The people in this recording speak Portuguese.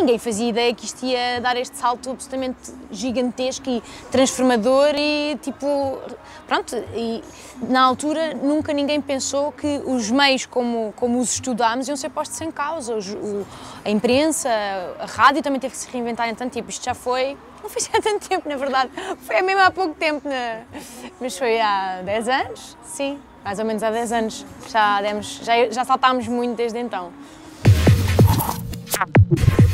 ninguém fazia ideia que isto ia dar este salto absolutamente gigantesco e transformador e tipo, pronto, e na altura nunca ninguém pensou que os meios como os estudámos iam ser postos em causa, a imprensa, a rádio também teve que se reinventar em tanto tempo, isto já foi, não foi há tanto tempo na verdade, foi mesmo há pouco tempo, mas foi há 10 anos, sim, mais ou menos há 10 anos, já saltámos muito desde então.